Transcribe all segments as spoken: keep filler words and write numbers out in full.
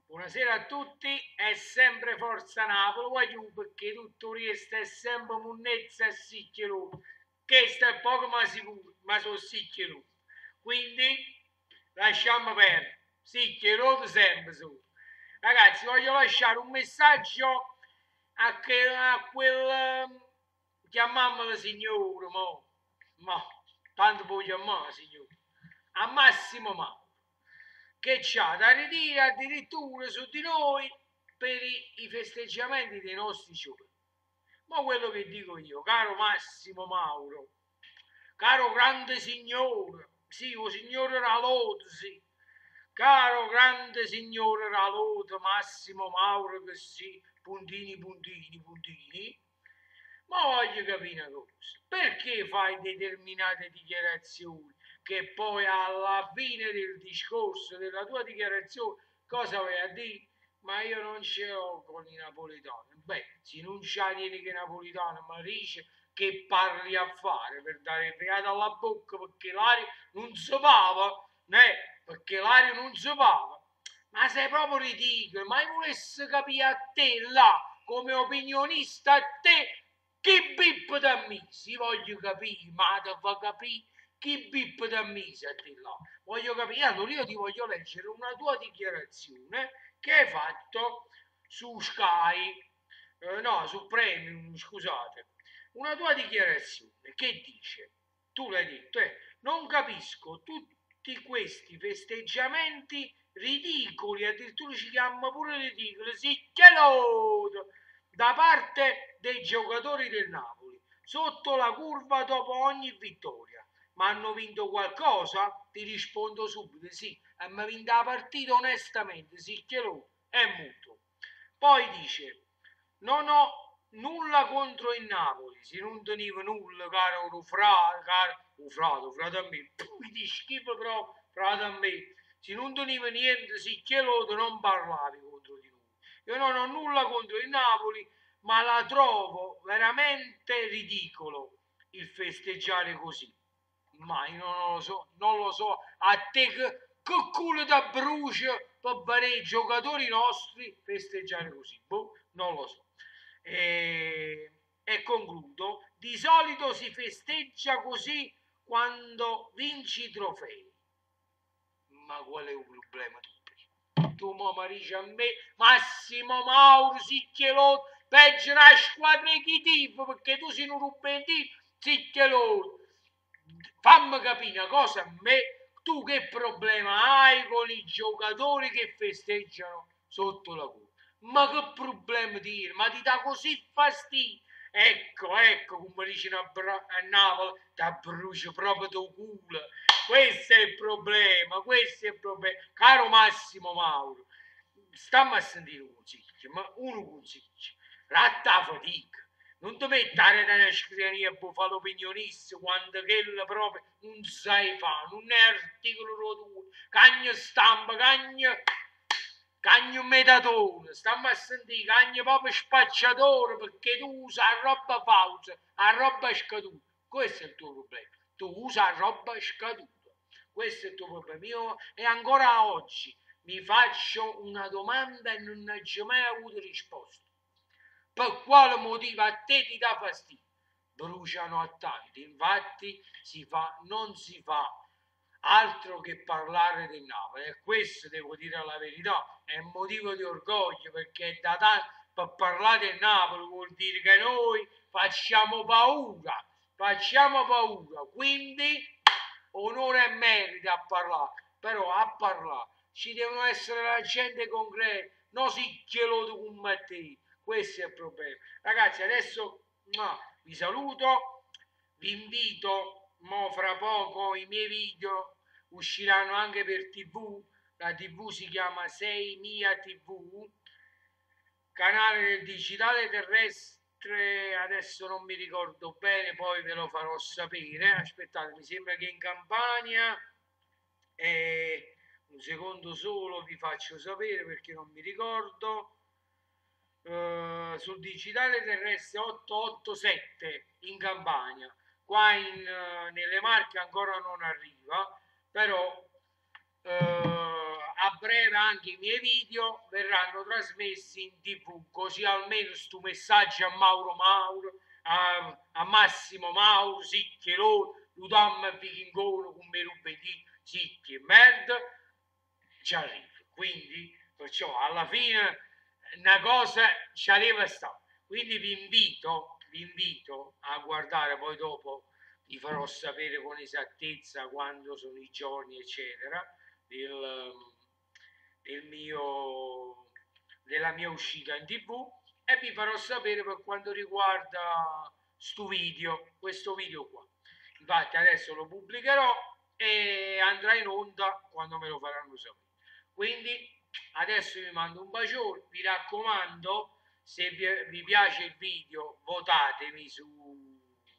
Buonasera a tutti, è sempre Forza Napoli, voglio perché tutto questo è sempre munnezza e sicchieruto, che sta è poco ma sicuro, ma sono sicchieruto. Quindi lasciamo perdere, sicchieruto sempre solo. Ragazzi, voglio lasciare un messaggio a, che, a quel, chiamiamolo signore, mo, mo, tanto puoi chiamare signore, a Massimo Mauro, che c'ha da ridire addirittura su di noi per i, i festeggiamenti dei nostri giorni. Ma quello che dico io, caro Massimo Mauro, caro grande signore, sì, o signore Ralot, sì, caro grande signore Ralot, Massimo Mauro, che sì, puntini, puntini, puntini, ma voglio capire una cosa, perché fai determinate dichiarazioni che poi alla fine del discorso, della tua dichiarazione, cosa vai a dire? Ma io non ce l'ho con i napoletani. Beh, se non c'ha niente che napoletano, ma dice che parli a fare per dare il fiato alla bocca perché l'aria non si pava, né? Perché l'aria non si pava. Ma sei proprio ridicolo, ma io volessi capire a te là, come opinionista a te, chi bip da me? Si voglio capire, ma te fa capire chi bip da me a te là. Voglio capire, allora io ti voglio leggere una tua dichiarazione che hai fatto su Sky, eh, no, su Premium, scusate, una tua dichiarazione che dice, tu l'hai detto, eh, non capisco tutti questi festeggiamenti ridicoli, addirittura ci chiama pure ridicoli, siccheloso, da parte dei giocatori del Napoli, sotto la curva dopo ogni vittoria. Ma hanno vinto qualcosa? Ti rispondo subito, sì, hanno vinto la partita onestamente, siccheloso è muto. Poi dice, non ho nulla contro il Napoli, se non tenevo nulla, caro Rufrato, caro Rufrato, frate a me, mi di schifo però, frate a me, se non tenevo niente, siccheloso non parlavi contro di noi. Io non ho nulla contro il Napoli, ma la trovo veramente ridicolo il festeggiare così. Ma io non lo so, non lo so, a te che, che culo da brucia per vedere i giocatori nostri festeggiare così, boh, non lo so. E, e concludo, di solito si festeggia così quando vinci i trofei. Ma qual è il problema tu? Tu mi dici a me, Massimo Mauro, Sicchielotto, peggio una squadra di tifo, perché tu sei un rubentino, Sicchielotto. Fammi capire una cosa a me, tu che problema hai con i giocatori che festeggiano sotto la curva? Ma che problema dire? Ma ti dà così fastidio? Ecco, ecco, come dicono a, Bra- a Napoli, ti brucio proprio tuo culo. Questo è il problema, questo è il problema. Caro Massimo Mauro, stammi a sentire un consiglio, ma un consiglio. Ratta fatica. Non ti mettere nella scrivania a fare l'opinionista quando quello proprio non sai fare, non è articolo roturo, cagno stampa, cagno, cagno metatone, stiamo a sentire, cagno proprio spacciatore perché tu usa la roba falsa, la roba scaduta. Questo è il tuo problema, tu usa la roba scaduta, questo è il tuo problema. Io, e ancora oggi mi faccio una domanda e non ho mai avuto risposta. Per quale motivo a te ti dà fastidio? Bruciano a tanti, infatti si fa, non si fa altro che parlare del Napoli e questo devo dire la verità è un motivo di orgoglio perché da tanto per parlare del Napoli vuol dire che noi facciamo paura, facciamo paura, quindi onore e merito a parlare, però a parlare ci devono essere la gente concreta, non si chiedo come te. Questo è il problema. Ragazzi, adesso no, vi saluto, vi invito, mo fra poco i miei video usciranno anche per tivù, la tivù si chiama sei Mia tivù, canale del digitale terrestre, adesso non mi ricordo bene, poi ve lo farò sapere, aspettate, mi sembra che in Campania, eh, un secondo solo vi faccio sapere perché non mi ricordo, Uh, sul digitale terrestre ottocentottantasette in Campania, qua in, uh, nelle Marche ancora non arriva, però uh, a breve anche i miei video verranno trasmessi in tv, così almeno sto messaggio a Mauro Mauro, a, a Massimo Mauro, sì che lo, lo dammi fichingone con me rubedì, sì che merda, ci arriva. Quindi, perciò, alla fine, una cosa ci arriva sta. Quindi vi invito, vi invito a guardare, poi dopo vi farò sapere con esattezza quando sono i giorni, eccetera, del, del mio, della mia uscita in tv, e vi farò sapere per quanto riguarda sto video, questo video qua. Infatti adesso lo pubblicherò e andrà in onda quando me lo faranno sapere. Quindi adesso vi mando un bacione, vi raccomando, se vi, vi piace il video votatemi su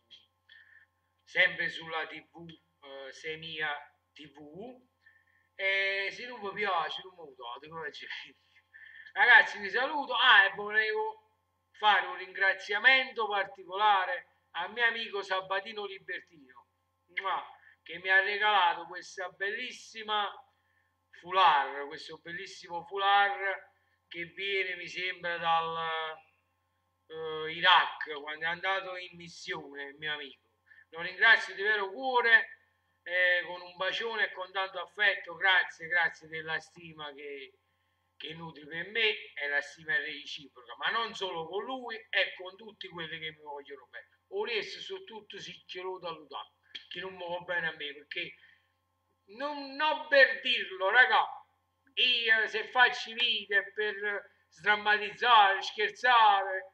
sempre sulla tv, eh, Semia tv, e se non vi piace non mi votate, come c'è. Ragazzi, vi saluto. Ah, e volevo fare un ringraziamento particolare al mio amico Sabatino Libertino, che mi ha regalato questa bellissima foulard, questo bellissimo foulard che viene, mi sembra, dal uh, Iraq, quando è andato in missione, il mio amico. Lo ringrazio di vero cuore, eh, con un bacione e con tanto affetto. Grazie, grazie della stima che, che nutri per me, e la stima è reciproca, ma non solo con lui, e con tutti quelli che mi vogliono bene. Adesso soprattutto si chielo da Ludato, che non mi va bene a me, perché non, non per dirlo, raga, io se faccio video per sdrammatizzare, scherzare,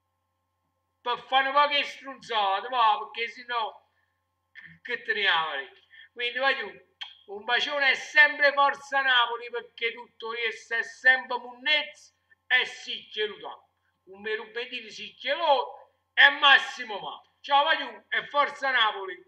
per fare poche strunzate, va, perché sennò che teniamo lì. Quindi voglio un bacione, è sempre Forza Napoli, perché tutto questo è sempre Munnezza e Sicchielutà. Un merubedino Sicchielò e Massimo Ma. Ciao voglio e Forza Napoli.